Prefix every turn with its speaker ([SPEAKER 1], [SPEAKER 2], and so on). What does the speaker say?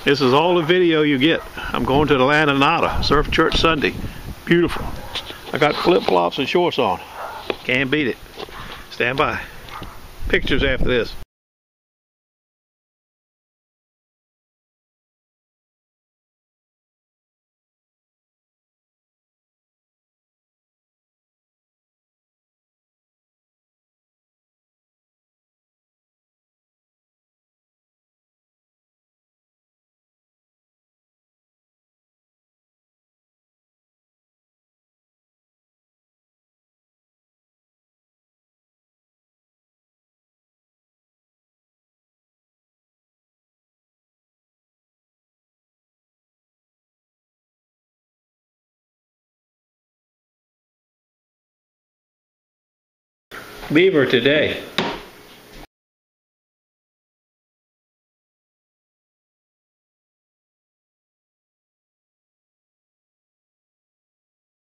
[SPEAKER 1] This is all the video you get. I'm going to the Land of Nada, Surf Church Sunday. Beautiful. I got flip-flops and shorts on. Can't beat it. Stand by. Pictures after this. Beaver today.